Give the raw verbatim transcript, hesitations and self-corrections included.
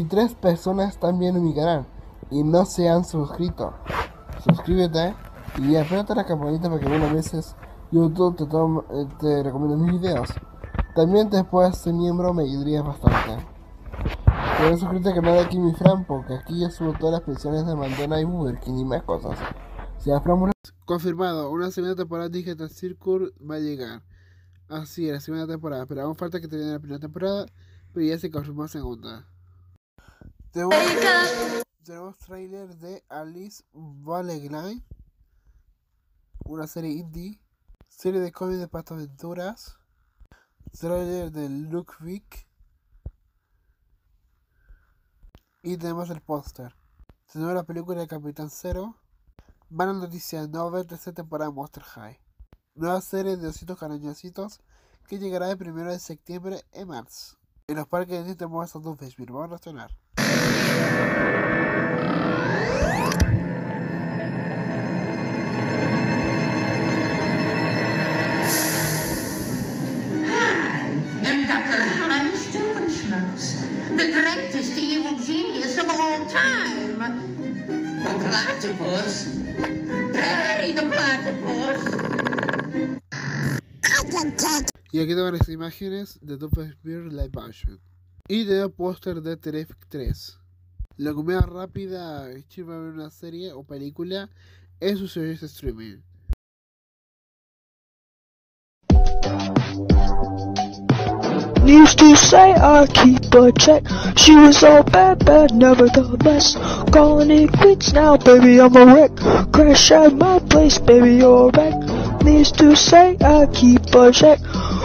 tres personas están viendo mi canal y no se han suscrito. Suscríbete y apérate la campanita para que algunas veces YouTube te, toma, te recomienda mis videos. También te puedes ser miembro, me ayudarías bastante. Puedes suscribirte al canal de aquí mi Fran, porque aquí yo subo todas las pensiones de Mandela y Burger King y más cosas. Si ya Fran confirmado, una segunda temporada de Digital Circle va a llegar. Así es, la segunda temporada, pero aún falta que termine la primera temporada, pero ya se confirmó segunda. Tenemos trailer de Alice Valley, una serie indie, serie de cómics de patoaventuras, trailer de Luke Vick y tenemos el póster. Tenemos la película de Capitán Zero, mala noticia, no va a haber tercera temporada de Monster High, nueva serie de ositos cariñositos que llegará el primero de septiembre en marzo. En los parques de Disney tenemos a Stonefish, vamos a reaccionar. The greatest evil genius of all time. The platypus. Perry the platypus. Y aquí tengo las imágenes de Doofenshmirtz Beer Live Action. Y de póster de Terrific tres. La comedia rápida que va a ver una serie o película en su servicio de streaming. Used to say I keep a check. She was all bad, bad, never the best. Calling it quits now, baby, I'm a wreck. Crash at my place, baby, you're a wreck. Used to say I keep a check.